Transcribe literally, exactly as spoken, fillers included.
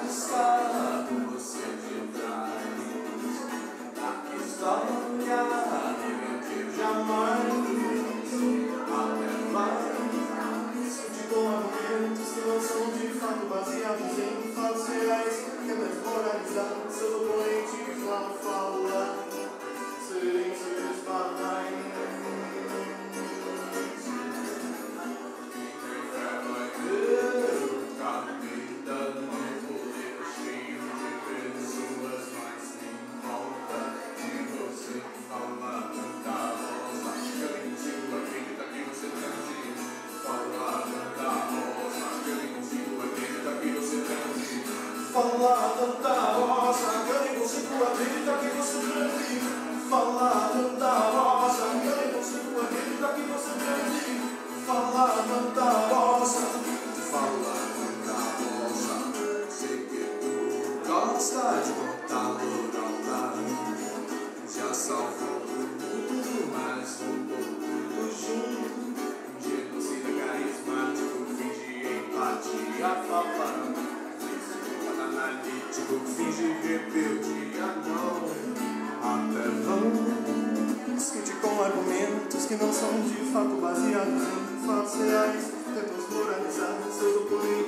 gosta você demais. A história que jamais até mais de com argumentos que não são de fato baseados em fatos reais, que é desmoralizar seu oponente que lá fala serem seres banais. Falar tanta rosa, que eu nem consigo acreditar que você transe. Falar tanta rosa, que eu nem consigo acreditar que você transe. Falar tanta rosa, falar tanta rosa. Sei que tu gosta de botar lugar. Já salvou tudo, mas mudou tudo junto. Genocida carismático, finge empatia, papai. Analítico, finge rebeldia, não. Até discute com argumentos que não são de fato baseados em fatos reais. Tentam moralizar seus oponentes.